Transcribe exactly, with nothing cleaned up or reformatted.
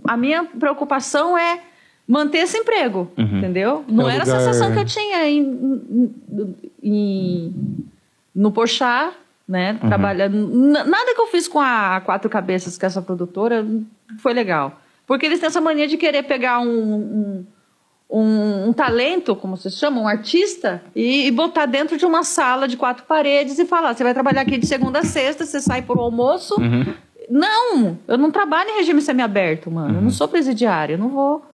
a minha preocupação é manter esse emprego, Uhum. entendeu? Não É era lugar... a sensação que eu tinha em, em, em, no Porchat, né? Uhum. Trabalhando. Nada que eu fiz com a Quatro Cabeças, que é essa produtora, foi legal. Porque eles têm essa mania de querer pegar um, um, um, um talento, como se chama, um artista, e, e botar dentro de uma sala de quatro paredes e falar, você vai trabalhar aqui de segunda a sexta, você sai por almoço. Uhum. Não, eu não trabalho em regime semiaberto, mano. Uhum. Eu não sou presidiária, eu não vou...